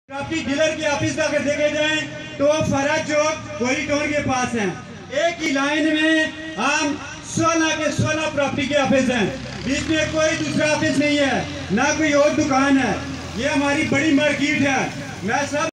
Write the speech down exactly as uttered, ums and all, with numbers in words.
Property dealer के office अगर देखे जाएं तो वो फराज चौक गोली टाउन के पास हैं। एक ही लाइन में हम सोलह के सोलह प्रॉपर्टी के ऑफिस हैं। बीच में कोई दूसरा ऑफिस नहीं है, ना कोई और दुकान है। ये हमारी बड़ी मार्केट है। मैं सब